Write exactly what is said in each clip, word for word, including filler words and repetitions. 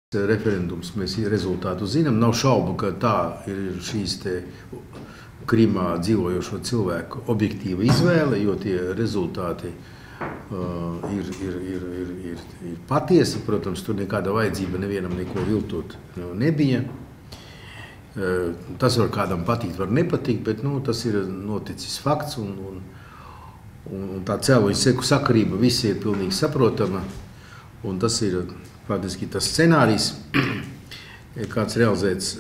Referendums mēs rezultātu zinām. Nav šaubu, ka tā ir šīs te Krimā dzīvojošo cilvēku objektīva izvēle, jo tie rezultāti uh, ir, ir, ir, ir, ir, ir patiesi. Protams, tur nekāda vajadzība nevienam neko viltot nebija. Uh, tas var kādam patikt, var nepatikt, bet nu, tas ir noticis fakts. Un, un, un tā cēloņa seku sakarība visi ir pilnīgi saprotama. Un tas ir faktiski tas scenārijs, kāds realizēts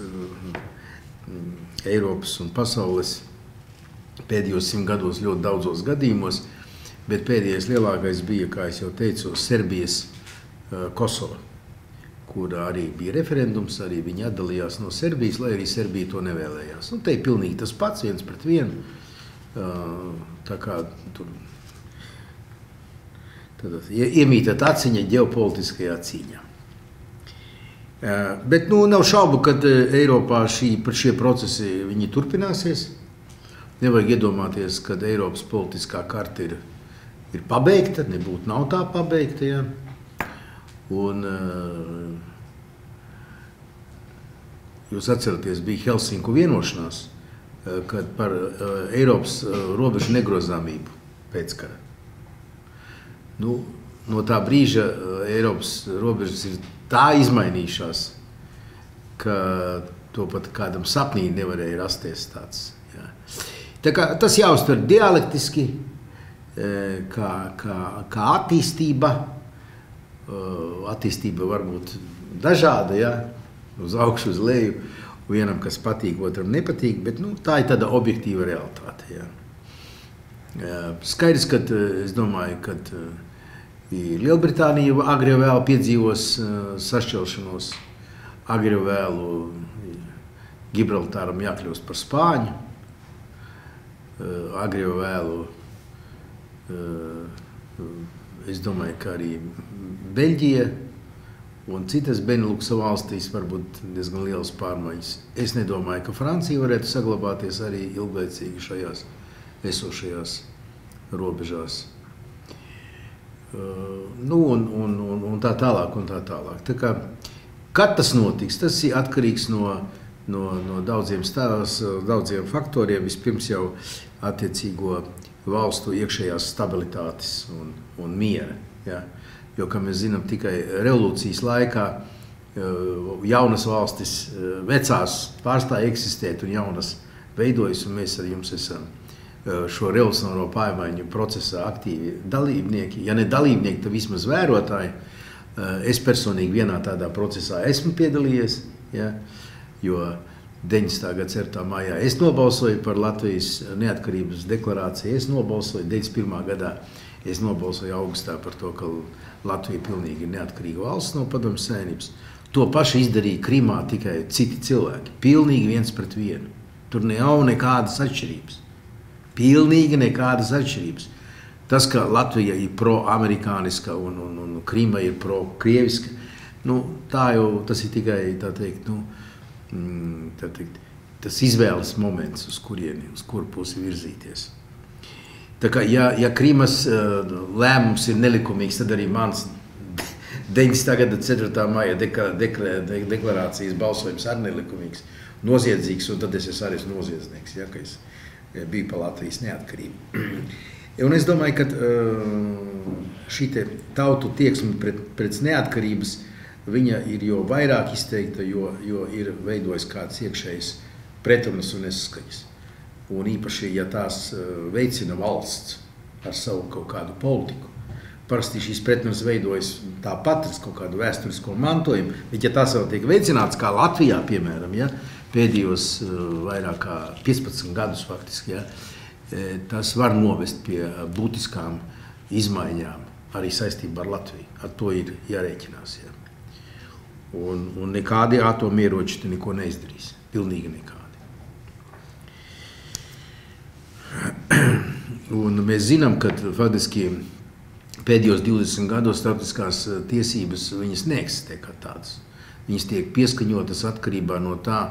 Eiropas un pasaules pēdējos simt gados ļoti daudzos gadījumos, bet pēdējais lielākais bija, kā es jau teicu, Serbijas Kosova, kurā arī bija referendums, arī viņi atdalījās no Serbijas, lai arī Serbija to nevēlējās. Un te ir pilnīgi tas pats, viens pret vienu, tā kā tur Tad iemītat aciņa ģeopolitiskajā cīņā. Bet nu, nav šaubu, ka Eiropā šī, šie procesi viņi turpināsies. Nevajag iedomāties, ka Eiropas politiskā karta ir, ir pabeigta, nebūtu nav tā pabeigta. Ja? Un, jūs atceraties, bija Helsinku vienošanās, kad par Eiropas robežu negrozāmību pēckara. Nu, no tā brīža Eiropas robežas ir tā izmainījušās, ka to pat kādam sapnī nevarēja rasties tāds. Jā. Tā kā tas jāuztver dialektiski, kā, kā, kā attīstība. Attīstība var būt dažāda, ja? Uz augšu, uz leju, vienam, kas patīk, otram nepatīk, bet nu, tā ir tāda objektīva realitāte. Ja? Skaidrs, ka es domāju, ka Lielbritānija agri vai vēlu piedzīvos sašķelšanos, agri vai vēlu Gibraltāram jākļūst par Spāņu, agri vai vēlu, es domāju, ka arī Beļģija un citas Beneluksa valstīs var būt diezgan lielas pārmaiņas. Es nedomāju, ka Francija varētu saglabāties arī ilglaicīgi šajās esošajās robežās. Uh, nu, un, un, un, un tā tālāk, un tā tālāk. Tā kā, kad tas notiks, tas ir atkarīgs no, no, no daudziem stāvs, daudziem faktoriem. Vispirms jau attiecīgo valstu iekšējās stabilitātes un, un miera. Ja? Jo, kā mēs zinām, tikai revolūcijas laikā uh, jaunas valstis, uh, vecās pārstāja eksistēt un jaunas veidojas, un mēs ar jums esam šo revolucionāro pārmaiņu procesā aktīvi dalībnieki. Ja ne dalībnieki, tad vismaz vērotāji. Es personīgi vienā tādā procesā esmu piedalījies, ja, jo deviņdesmitā gada ceturtā maijā es nobalsoju par Latvijas neatkarības deklarāciju, es nobalsoju deviņdesmit pirmā gadā, es nobalsoju augustā par to, ka Latvija pilnīgi ir neatkarīga valsts no Padomju Savienības. To pašu izdarīja Krimā tikai citi cilvēki, pilnīgi viens pret vienu. Tur nav nekādas atšķirības. Pilnīgi nekādas atšķirības. Tas, ka Latvija ir pro-amerikāniska un, un, un Krima ir pro-krieviska, nu, tā jau tas ir tikai, tā teikt, nu, tā teikt, tas izvēles moments, uz kurieni, uz kuru pusi virzīties. Tā kā, ja, ja Krimas uh, lēmums ir nelikumīgs, tad arī mans deviņdesmitā gada ceturtā maija deka, dekla, de, deklarācijas balsojums arī nelikumīgs, noziedzīgs, un tad es esmu arī noziedznieks, ja, ka es bija par Latvijas neatkarību. Un es domāju, ka šī tautu tieksme pret, pret neatkarības, viņa ir jo vairāk izteikta, jo, jo ir veidojis kāds iekšējs pretrunas un nesaskaņas. Un īpaši, ja tās veicina valsts ar savu kaut kādu politiku, parasti šīs pretrunas veidojas tāpat ar kaut kādu vēsturisko mantojumu, bet ja tās vēl tiek veicināts, kā Latvijā, piemēram, ja, pēdējos vairāk kā piecpadsmit gadus faktiski, ja, tas var novest pie būtiskām izmaiņām arī saistībā ar Latviju. Ar to ir jārēķinās. Ja. Un, un nekādi atomieroči te neko neizdarīs. Pilnīgi nekādi. Un mēs zinām, ka faktiski pēdējos divdesmit gados starptautiskās tiesības viņas neeksistē kā tādas. Viņas tiek pieskaņotas atkarībā no tā,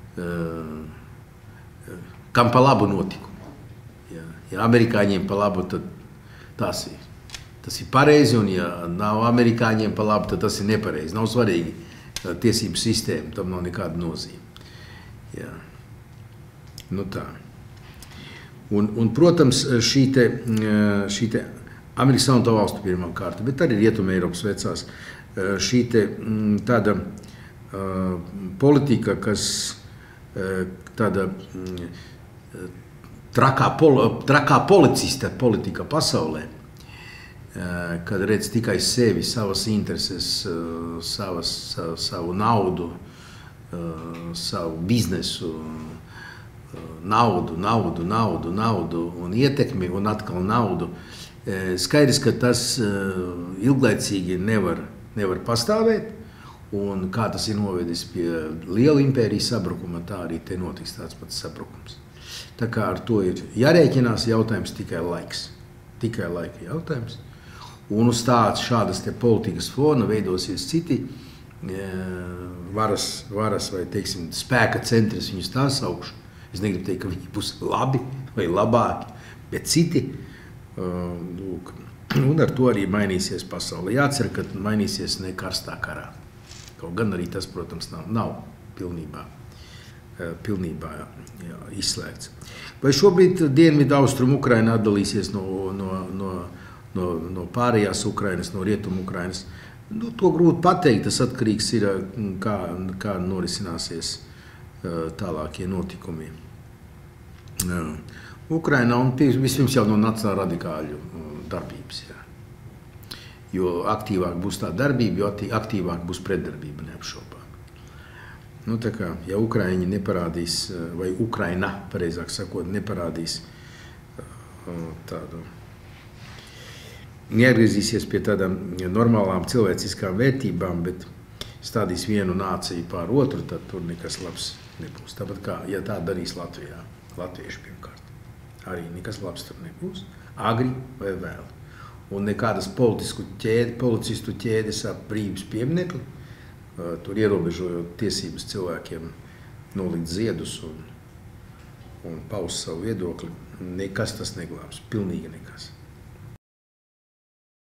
kam pa labu notikumu. Ja, ja amerikāņiem pa labu, tad tas ir, tas ir pareizi, un ja nav amerikāņiem pa labu, tad tas ir nepareizi. Nav svarīgi, tiesību sistēmu, tam nav nekāda nozīme. Jā. Nu tā. Un, un protams, šī te, šī te Amerikas Savienoto Valstu pirmā kārta, bet arī Rietuma Eiropas vecās, šī te tāda uh, politika, kas uh, tāda uh, trakā, pol, trakā policista politika pasaulē, uh, kad redz tikai sevi, savas intereses, uh, savas, savu, savu naudu, uh, savu biznesu, naudu, naudu, naudu, naudu un ietekmi un atkal naudu. Skaidrs, ka tas ilglaicīgi nevar, nevar pastāvēt, un kā tas ir novedis pie liela impērijas sabrukuma, tā arī te notiks tāds pats sabrukums. Tā kā ar to ir jārēķinās, jautājums tikai laiks. Tikai laika jautājums. Un uz tāds šādas te politikas fona veidosies citi varas, varas vai, teiksim, spēka centri, viņus tā saukšu. Es negribu teikt, ka viņi būs labi vai labāki, bet citi. Uh, lūk, un ar to arī mainīsies pasaule. Jācer, ka mainīsies ne karstā karā. Kaut gan arī tas, protams, nav, nav pilnībā, uh, pilnībā jā, izslēgts. Vai šobrīd dienvidu austrumu Ukraina atdalīsies no, no, no, no, no pārējās Ukrainas, no rietumu Ukrainas? Nu, to grūti pateikt, tas atkarīgs ir, kā, kā norisināsies tālākie notikumi Ukrainā un vispirms jau no nacionāla radikāļu darbības. Jā. Jo aktīvāk būs tā darbība, jo aktīvāk būs pretdarbība, neapšaubām. Nu, tā kā, ja Ukraiņi neparādīs, vai Ukraina, pareizāk sakot, neparādīs tādu, neatgriezīsies pie tādām normālām cilvēciskām vērtībām, bet stādīs vienu nāciju pār otru, tad tur nekas labs nebūs. Tāpat kā, ja tā darīs Latvijā, latvieši pirmkārt, arī nekas labs tur nebūs, agri vai vēl. Un nekādas politisku ķēdi, policistu ķēdes ap brīvības pieminekli, tur ierobežojot tiesības cilvēkiem nolikt ziedus un, un paust savu viedokli, nekas tas neglābs, pilnīgi nekas.